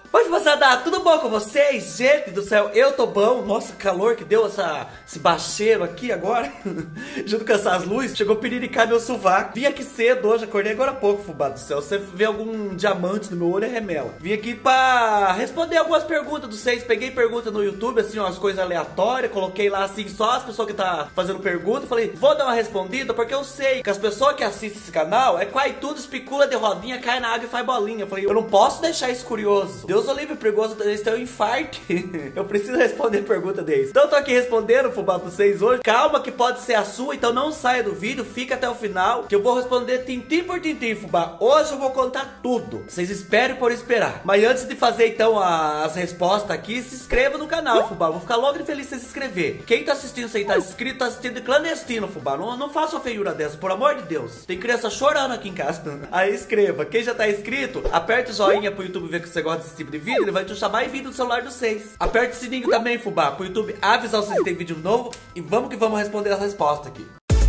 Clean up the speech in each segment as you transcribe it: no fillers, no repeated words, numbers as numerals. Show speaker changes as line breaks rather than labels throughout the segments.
Oi, moçada, tudo bom com vocês? Gente do céu, eu tô bom. Nossa, calor que deu esse bacheiro aqui agora. Junto com essas luzes, chegou a piriricar meu sovaco. Vim aqui cedo hoje, acordei agora há pouco, fubá do céu. Você vê algum diamante no meu olho, é remela. Vim aqui pra responder algumas perguntas de vocês. Peguei pergunta no YouTube, assim, umas coisas aleatórias. Coloquei lá, assim, só as pessoas que tá fazendo pergunta. Falei, vou dar uma respondida, porque eu sei que as pessoas que assistem esse canal é quase tudo especula de rodinha, cai na água e faz bolinha. Falei, eu não posso deixar isso curioso. Deus o livre, perigoso deles ter um infarto. Eu preciso responder pergunta deles. Então eu tô aqui respondendo, fubá, pra vocês hoje. Calma que pode ser a sua, então não saia do vídeo, fica até o final, que eu vou responder tintim por tintim, fubá. Hoje eu vou contar tudo. Vocês esperem por esperar. Mas antes de fazer então as respostas aqui, se inscreva no canal, fubá. Vou ficar logo de feliz se inscrever. Quem tá assistindo sem estar inscrito, tá assistindo clandestino, fubá. Não faça uma feiura dessa, por amor de Deus. Tem criança chorando aqui em casa. Aí inscreva. Quem já tá inscrito, aperte o joinha pro YouTube ver que você gosta desse tipo de vídeo. Ele vai te chamar e vídeo no celular de vocês. Aperte o sininho também, fubá, pro YouTube avisar vocês que tem vídeo novo. E vamos que vamos responder as respostas aqui.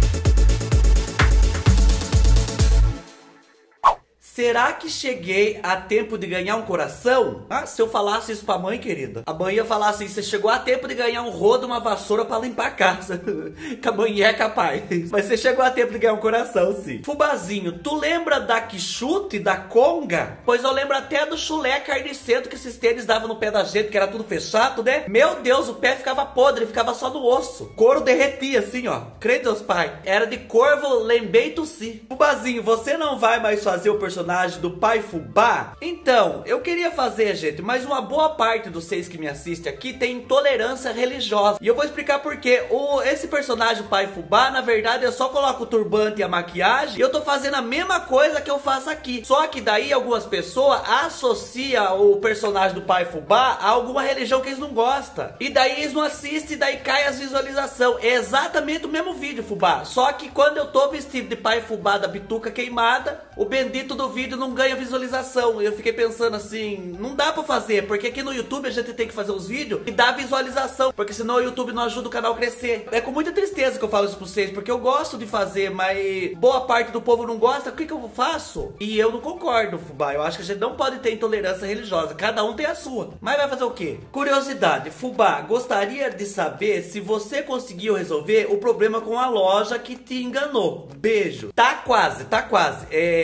Será que cheguei a tempo de ganhar um coração? Ah, se eu falasse isso pra mãe, querida, a mãe ia falar assim, você chegou a tempo de ganhar um rodo, uma vassoura pra limpar a casa. Que a mãe é capaz. Mas você chegou a tempo de ganhar um coração, sim. Fubazinho, tu lembra da quichute, da conga? Pois eu lembro até do chulé carniceiro que esses tênis davam no pé da gente, que era tudo fechado, né? Meu Deus, o pé ficava podre, ficava só no osso. Couro derretia assim, ó. Crê Deus, pai. Era de corvo, lembrei tossi. Fubazinho, você não vai mais fazer o personagem do pai fubá? Então, eu queria fazer, gente, mas uma boa parte dos vocês que me assistem aqui tem intolerância religiosa. E eu vou explicar por quê. Esse personagem pai fubá, na verdade, eu só coloco o turbante e a maquiagem e eu tô fazendo a mesma coisa que eu faço aqui. Só que daí algumas pessoas associam o personagem do pai fubá a alguma religião que eles não gostam. E daí eles não assistem e daí cai as visualizações. É exatamente o mesmo vídeo, fubá. Só que quando eu tô vestido de pai fubá da bituca queimada, o bendito do vídeo não ganha visualização. Eu fiquei pensando assim, não dá pra fazer, porque aqui no YouTube a gente tem que fazer os vídeos e dar visualização, porque senão o YouTube não ajuda o canal a crescer. É com muita tristeza que eu falo isso pra vocês, porque eu gosto de fazer, mas boa parte do povo não gosta. O que eu faço? E eu não concordo, fubá. Eu acho que a gente não pode ter intolerância religiosa, cada um tem a sua. Mas vai fazer o quê? Curiosidade, fubá, gostaria de saber se você conseguiu resolver o problema com a loja que te enganou. Beijo. Tá quase, tá quase.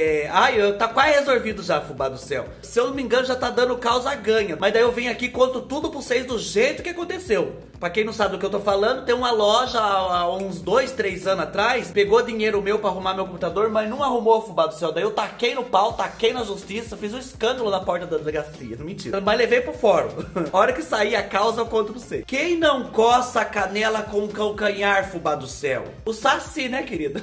Tá quase resolvido já, fubá do céu. Se eu não me engano, já tá dando causa ganha. Mas daí eu venho aqui e conto tudo pra vocês do jeito que aconteceu. Pra quem não sabe do que eu tô falando, tem uma loja há uns 2, 3 anos atrás, pegou dinheiro meu pra arrumar meu computador, mas não arrumou, fubá do céu. Daí eu taquei no pau, taquei na justiça, fiz um escândalo na porta da delegacia. Não, mentira. Mas levei pro fórum. A hora que sair a causa, eu conto pra vocês. Quem não coça a canela com o calcanhar, fubá do céu? O Saci, né, querida?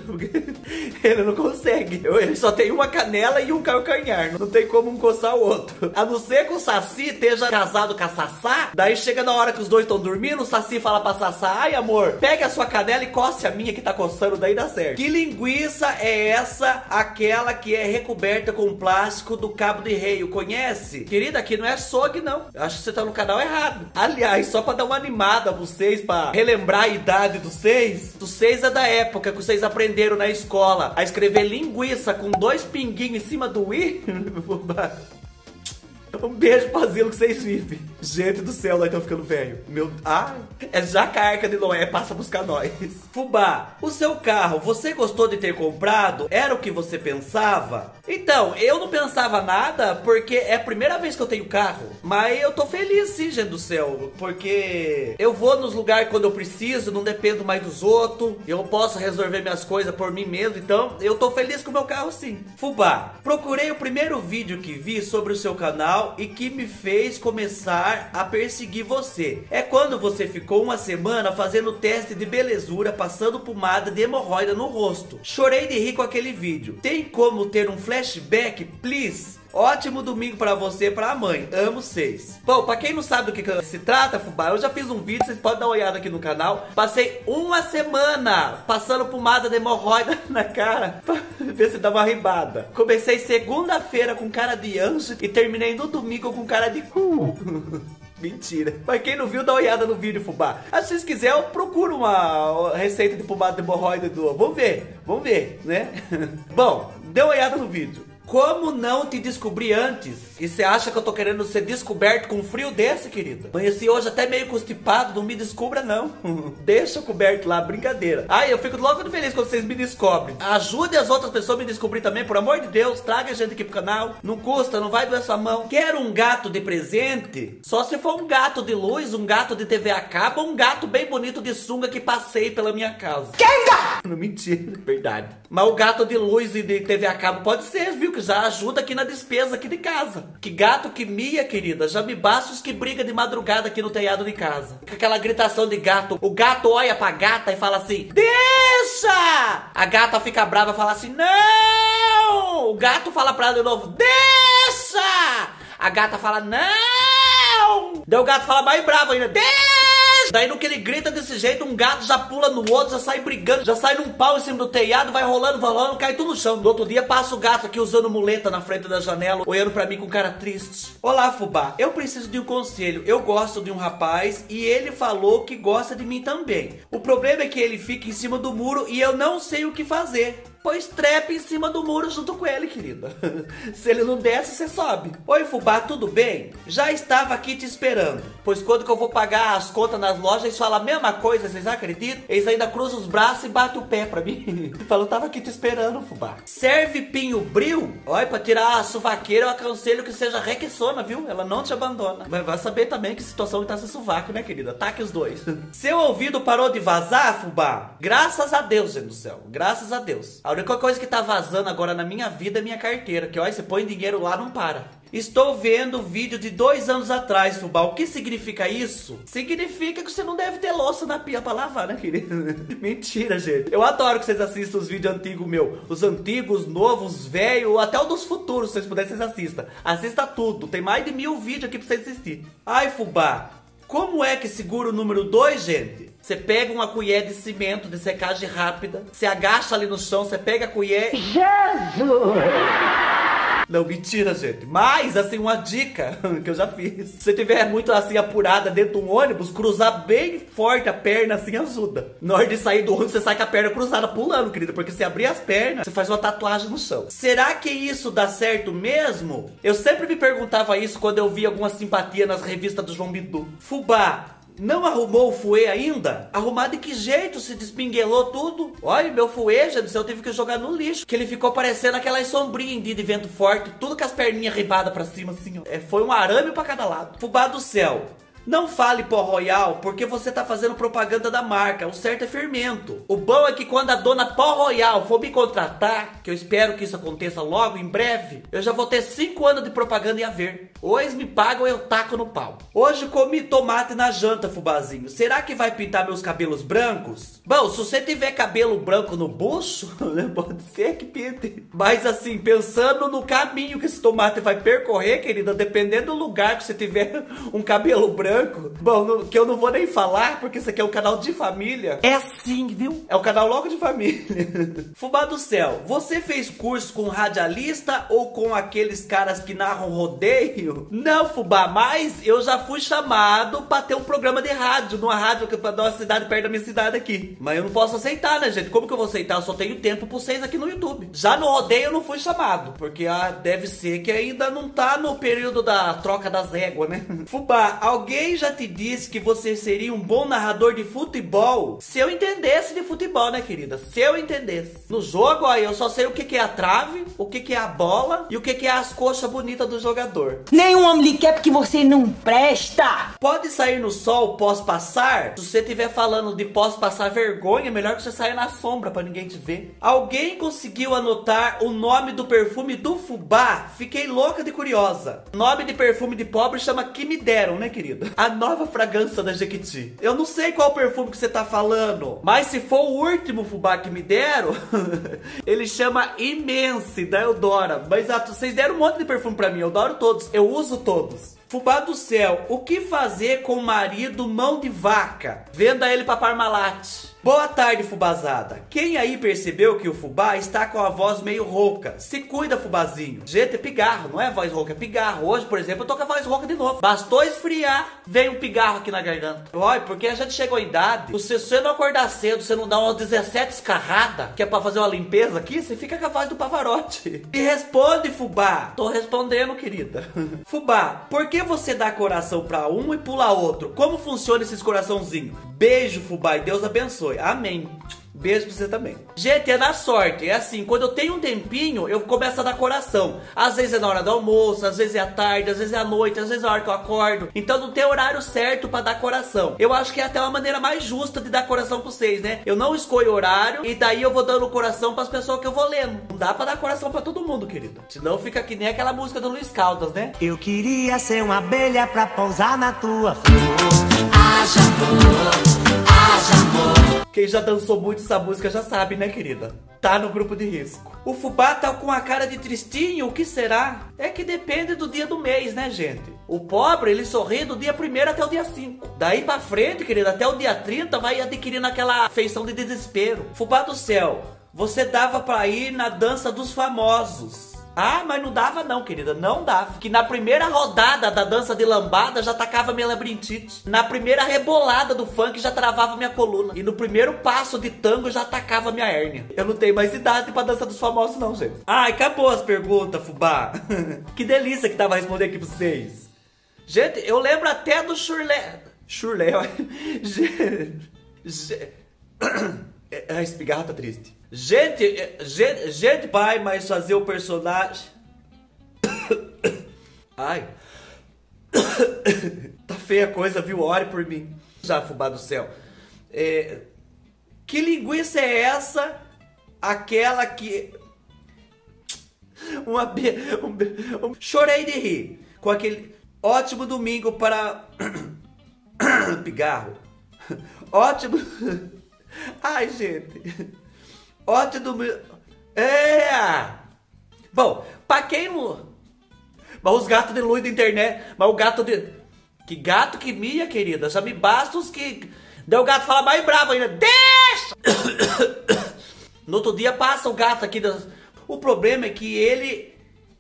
Ele não consegue. Ele só tem uma canela e um calcanhar. Não tem como um coçar o outro. A não ser que o Saci esteja casado com a Sassá. Daí chega na hora que os dois estão dormindo, o Saci fala pra Sassá, ai amor, pega a sua canela e coce a minha que tá coçando, daí dá certo. Que linguiça é essa? Aquela que é recoberta com plástico do Cabo de Reio, conhece? Querida, aqui não é açougue não. Acho que você tá no canal errado. Aliás, só pra dar uma animada a vocês, pra relembrar a idade dos seis é da época que vocês aprenderam na escola a escrever linguiça com 2 pinguinhos em cima do i. Um beijo pro asilo que vocês vivem. Gente do céu, nós estamos ficando velho. É já que a Arca de Noé passa a buscar nós. Fubá, o seu carro, você gostou de ter comprado? Era o que você pensava? Então, eu não pensava nada, porque é a primeira vez que eu tenho carro. Mas eu tô feliz sim, gente do céu, porque eu vou nos lugares quando eu preciso, não dependo mais dos outros. Eu posso resolver minhas coisas por mim mesmo, então eu tô feliz com o meu carro sim. Fubá, procurei o primeiro vídeo que vi sobre o seu canal e que me fez começar a perseguir você. É quando você ficou uma semana fazendo teste de belezura, passando pomada de hemorroida no rosto. Chorei de rir com aquele vídeo. Tem como ter um flashback, please? Ótimo domingo pra você e pra mãe. Amo vocês. Bom, pra quem não sabe do que se trata, fubá, eu já fiz um vídeo, vocês podem dar uma olhada aqui no canal. Passei uma semana passando pomada de hemorroida na cara pra ver se dava uma ribada. Comecei segunda-feira com cara de anjo e terminei no domingo com cara de cu. Mentira. Mas quem não viu, dá uma olhada no vídeo, fubá. Se vocês quiserem, eu procuro uma receita de pomada de hemorroida do... Vamos ver, né? Bom, dê uma olhada no vídeo. Como não te descobri antes? E você acha que eu tô querendo ser descoberto com um frio desse, querida? Amanheci hoje até meio constipado, não me descubra não. Deixa coberto lá, brincadeira. Ai, eu fico logo feliz quando vocês me descobrem. Ajude as outras pessoas a me descobrir também, por amor de Deus. Traga a gente aqui pro canal. Não custa, não vai doer sua mão. Quero um gato de presente? Só se for um gato de luz, um gato de TV a cabo, ou um gato bem bonito de sunga que passei pela minha casa. Quem gato? Não, mentira, verdade. Mas o gato de luz e de TV a cabo pode ser, viu? Que já ajuda aqui na despesa aqui de casa. Que gato que mia, querida. Já me basta os que briga de madrugada aqui no telhado de casa. Com aquela gritação de gato. O gato olha pra gata e fala assim: deixa! A gata fica brava e fala assim: não! O gato fala pra ela de novo: deixa! A gata fala: não! Daí o gato fala mais bravo ainda: deixa! Daí no que ele grita desse jeito, um gato já pula no outro, já sai brigando, já sai num pau em cima do telhado, vai rolando, cai tudo no chão. No outro dia passa o gato aqui usando muleta na frente da janela, olhando pra mim com cara triste. Olá, fubá, eu preciso de um conselho. Eu gosto de um rapaz e ele falou que gosta de mim também. O problema é que ele fica em cima do muro e eu não sei o que fazer. Pois trepe em cima do muro junto com ele, querida. Se ele não desce, você sobe. Oi, fubá, tudo bem? Já estava aqui te esperando. Pois quando que eu vou pagar as contas nas lojas, eles falam a mesma coisa, vocês acreditam? Eles ainda cruzam os braços e batem o pé pra mim. Falou, tava aqui te esperando, fubá. Serve pinho bril? Olha, pra tirar a suvaqueira, eu aconselho que seja requeçona, viu? Ela não te abandona. Mas vai saber também que situação que tá sem sovaco, né, querida? Taque os dois. Seu ouvido parou de vazar, fubá? Graças a Deus, gente do céu. Graças a Deus. A única coisa que tá vazando agora na minha vida é minha carteira. Que olha, você põe dinheiro lá, não para. Estou vendo o vídeo de 2 anos atrás, fubá. O que significa isso? Significa que você não deve ter louça na pia pra lavar, né, querido? Mentira, gente. Eu adoro que vocês assistam os vídeos antigos meus. Os antigos, novos, velhos, até o dos futuros, se vocês puderem, vocês assistam. Assista tudo. Tem mais de 1000 vídeos aqui pra vocês assistir. Ai, fubá, como é que segura o número 2, gente? Você pega uma colher de cimento de secagem rápida, você agacha ali no chão, você pega a colher... Jesus! Não, mentira, gente. Mas, assim, uma dica que eu já fiz. Se você tiver muito, assim, apurada dentro de um ônibus, cruzar bem forte a perna, assim, ajuda. Na hora de sair do ônibus, você sai com a perna cruzada pulando, querida. Porque se abrir as pernas, você faz uma tatuagem no chão. Será que isso dá certo mesmo? Eu sempre me perguntava isso quando eu via alguma simpatia nas revistas do João Bidu. Fubá, não arrumou o fuê ainda? Arrumar de que jeito? Se despinguelou tudo? Olha, meu fuê, já disse, eu tive que jogar no lixo. Que ele ficou parecendo aquelas sombrinhas de vento forte, tudo com as perninhas ribadas pra cima, assim, ó. Foi um arame pra cada lado. Fubá do céu, não fale pó royal, porque você tá fazendo propaganda da marca. O certo é fermento. O bom é que quando a dona Pó Royal for me contratar, que eu espero que isso aconteça logo, em breve, eu já vou ter 5 anos de propaganda em haver. Ou eles me pagam ou eu taco no pau. Hoje comi tomate na janta, fubazinho. Será que vai pintar meus cabelos brancos? Bom, se você tiver cabelo branco no bucho, pode ser que pinte. Mas assim, pensando no caminho que esse tomate vai percorrer, querida, dependendo do lugar que você tiver um cabelo branco, bom, que eu não vou nem falar, porque isso aqui é um canal de família. É assim, viu? É o canal logo de família. Fubá do céu, você fez curso com radialista ou com aqueles caras que narram rodeio? Não, fubá, mas eu já fui chamado pra ter um programa de rádio, numa rádio que pra dar uma cidade perto da minha cidade aqui. Mas eu não posso aceitar, né, gente? Como que eu vou aceitar? Eu só tenho tempo pra vocês aqui no YouTube. Já no rodeio eu não fui chamado, porque deve ser que ainda não tá no período da troca das éguas, né? Fubá, alguém já te disse que você seria um bom narrador de futebol? Se eu entendesse de futebol, né, querida? Se eu entendesse. No jogo, ó, eu só sei o que é a trave, o que é a bola e o que é as coxas bonitas do jogador.
Nenhum homem lhe quer porque você não presta.
Pode sair no sol pós passar? Se você estiver falando de pós passar vergonha, melhor que você saia na sombra pra ninguém te ver. Alguém conseguiu anotar o nome do perfume do fubá? Fiquei louca de curiosa. Nome de perfume de pobre chama Que Me Deram, né, querida? A nova fragrância da Jequiti. Eu não sei qual perfume que você tá falando, mas se for o último fubá que me deram, ele chama Immense, da Eudora. Mas vocês deram um monte de perfume pra mim, eu adoro todos, eu uso todos. Fubá do céu, o que fazer com o marido mão de vaca? Venda ele pra Parmalat. Boa tarde, fubazada. Quem aí percebeu que o fubá está com a voz meio rouca? Se cuida, fubazinho. Gente, é pigarro, não é voz rouca, é pigarro. Hoje, por exemplo, eu tô com a voz rouca de novo. Bastou esfriar, veio um pigarro aqui na garganta. Olha, porque a gente chegou em idade, se você não acordar cedo, você não dá umas 17 escarradas, que é pra fazer uma limpeza aqui, você fica com a voz do Pavarotti. E responde, fubá. Tô respondendo, querida. Fubá, por que você dá coração pra um e pula outro? Como funciona esses coraçãozinhos? Beijo, fubá, e Deus abençoe. Amém. Beijo pra você também. Gente, é na sorte. É assim, quando eu tenho um tempinho, eu começo a dar coração. Às vezes é na hora do almoço, às vezes é à tarde, às vezes é à noite, às vezes é a hora que eu acordo. Então não tem horário certo pra dar coração. Eu acho que é até uma maneira mais justa de dar coração pra vocês, né? Eu não escolho horário e daí eu vou dando coração pras pessoas que eu vou lendo. Não dá pra dar coração pra todo mundo, querida. Senão fica que nem aquela música do Luiz Caldas, né?
Eu queria ser uma abelha pra pousar na tua flor. Haja amor, haja amor.
Quem já dançou muito essa música já sabe, né, querida? Tá no grupo de risco. O fubá tá com a cara de tristinho, o que será? É que depende do dia do mês, né, gente? O pobre, ele sorri do dia 1º até o dia 5. Daí pra frente, querida, até o dia 30 vai adquirindo aquela feição de desespero. Fubá do céu, você dava pra ir na dança dos famosos. Ah, mas não dava não, querida, não dava. Que na primeira rodada da dança de lambada já atacava minha labirintite. Na primeira rebolada do funk já travava minha coluna. E no primeiro passo de tango já atacava minha hérnia. Eu não tenho mais idade pra dança dos famosos não, gente. Ai, acabou as perguntas, fubá. Que delícia que tava respondendo aqui pra vocês. Gente, eu lembro até do Churlé. Churlé, ó. A espigarra tá triste. Gente, pai, mas fazer o personagem... Ai. Tá feia a coisa, viu? Ore por mim. Já, fubá do céu. Que linguiça é essa? Aquela que... Chorei de rir. Com aquele... Ótimo domingo para... Pigarro. Ótimo... Ai, gente. Ótimo. Bom, pra quem não... Mas os gatos de luz da internet... Mas o gato de... Que gato que mia, querida. Já me basta os que... Daí o gato fala mais bravo ainda. Deixa! No outro dia passa o gato aqui... O problema é que ele...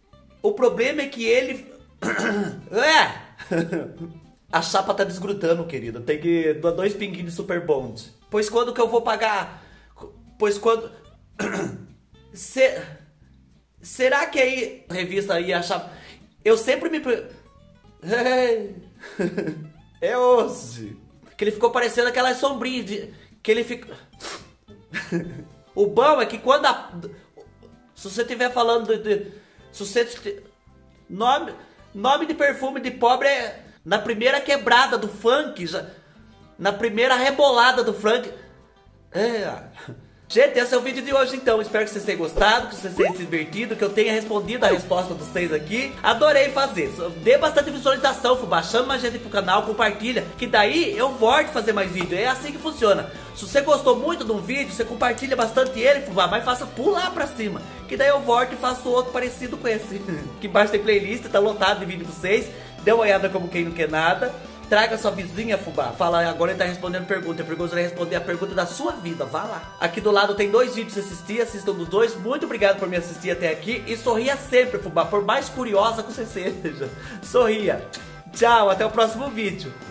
A chapa tá desgrudando, querida. Tem que dar 2 pinguinhos de Super Bond. Pois quando que eu vou pagar? Pois quando... Será que aí... Revista aí, a chapa... Eu sempre me... É hoje. Que ele ficou parecendo aquelas sombrinhas de... Que ele fica... O bom é que quando a... Se você estiver falando de... Se você... Nome de perfume de pobre é... Na primeira quebrada do funk, já, na primeira rebolada do funk. Gente, esse é o vídeo de hoje então. Espero que vocês tenham gostado, que vocês tenham se divertido, que eu tenha respondido a resposta de vocês aqui. Adorei fazer. Dê bastante visualização, fubá. Chama mais gente pro canal, compartilha, que daí eu volto a fazer mais vídeo. É assim que funciona. Se você gostou muito de um vídeo, você compartilha bastante ele, fubá, mas faça pular pra cima, que daí eu volto e faço outro parecido com esse. Aqui embaixo tem playlist, tá lotado de vídeo pra vocês. Dê uma olhada como quem não quer nada. Traga sua vizinha, fubá. Fala, agora ele tá respondendo pergunta. Eu vai responder a pergunta da sua vida. Vá lá. Aqui do lado tem 2 vídeos pra assistir. Assistam dos 2. Muito obrigado por me assistir até aqui. E sorria sempre, fubá. Por mais curiosa que você seja. Sorria. Tchau, até o próximo vídeo.